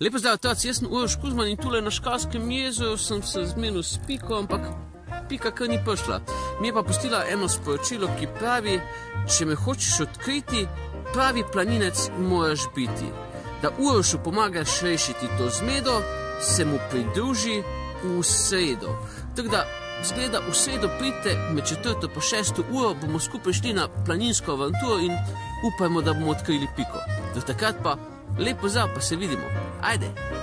Lepo zdrav, otroci, jaz sem Uroš Kuzman in tule na Škalskem jezu sem se zmenil s Piko, ampak Pika kar ni prišla. Mi je pa pustila eno sporočilo, ki pravi, če me hočeš odkriti, pravi planinec moraš biti. Da Urošu pomagaš rešiti to zmedo, se mu pridruži v sredo. Tako da, zgleda, v sredo pridite med 4. pa 6. uro, bomo skupaj šli na planinsko avanturo in upajmo, da bomo odkrili Piko. Do takrat pa lep pozdrav, pa se vidimo. Ajde!